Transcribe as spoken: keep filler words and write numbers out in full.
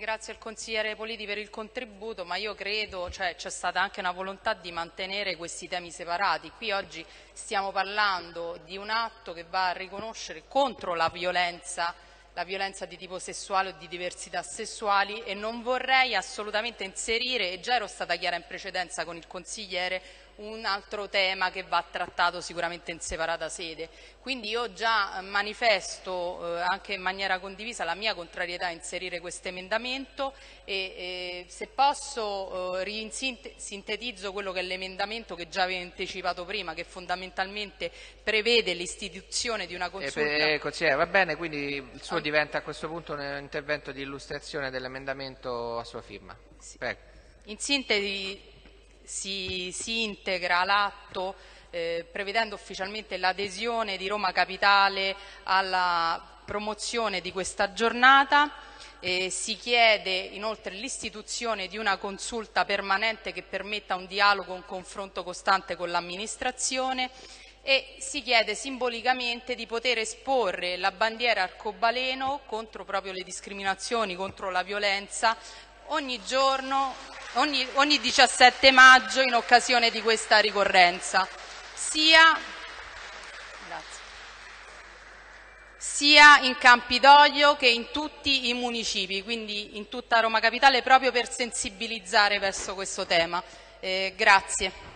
ringrazio il consigliere Politi per il contributo, ma io credo, cioè c'è stata anche una volontà di mantenere questi temi separati. Qui oggi stiamo parlando di un atto che va a riconoscere contro la violenza, la violenza di tipo sessuale o di diversità sessuali, e non vorrei assolutamente inserire, e già ero stata chiara in precedenza con il consigliere, un altro tema che va trattato sicuramente in separata sede. Quindi io già manifesto eh, anche in maniera condivisa la mia contrarietà a inserire questo emendamento e eh, se posso eh, risintetizzo quello che è l'emendamento che già avevo anticipato prima, che fondamentalmente prevede l'istituzione di una consulta. Eh, consigliere, va bene, quindi il suo ah. diventa a questo punto un intervento di illustrazione dell'emendamento a sua firma. Sì. Prego. In sintesi si, si integra l'atto eh, prevedendo ufficialmente l'adesione di Roma Capitale alla promozione di questa giornata. Eh, si chiede inoltre l'istituzione di una consulta permanente che permetta un dialogo, un confronto costante con l'amministrazione, e si chiede simbolicamente di poter esporre la bandiera arcobaleno contro proprio le discriminazioni, contro la violenza, ogni giorno, ogni, ogni diciassette maggio in occasione di questa ricorrenza, sia, grazie, sia in Campidoglio che in tutti i municipi, quindi in tutta Roma Capitale, proprio per sensibilizzare verso questo tema. Eh, grazie.